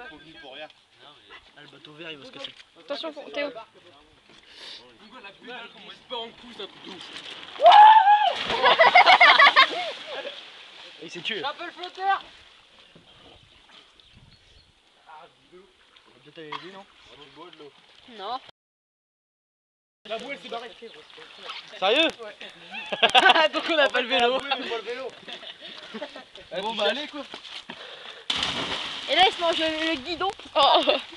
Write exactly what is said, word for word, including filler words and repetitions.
venu pour rien. Ah, le bateau vert, il va se casser. Attention, Théo. La pédale, comment elle se part en coups, c'est un truc de ouf. Il s'est tué. Un peu le flotteur. On va peut-être aller aider, non? Non. La bouée, elle s'est barrée. Sérieux? Ouais. Donc on a pas le vélo. Bon bah allez quoi. Et là, il se mange le, le guidon. Oh.